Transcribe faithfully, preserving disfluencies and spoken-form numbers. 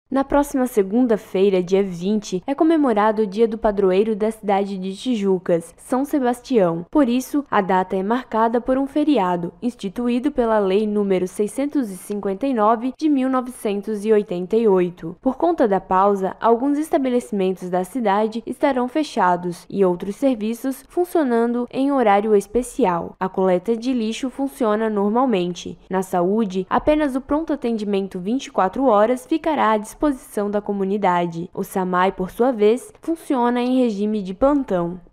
Na próxima segunda-feira, dia vinte, é comemorado o Dia do Padroeiro da cidade de Tijucas, São Sebastião. Por isso, a data é marcada por um feriado, instituído pela Lei número seiscentos e cinquenta e nove de mil novecentos e oitenta e oito. Por conta da pausa, alguns estabelecimentos da cidade estarão fechados e outros serviços funcionando em horário especial. A coleta de lixo funciona normalmente. Na saúde, apenas o pronto atendimento vinte e quatro horas ficará à disposição da comunidade. O SAMAI, por sua vez, funciona em regime de plantão.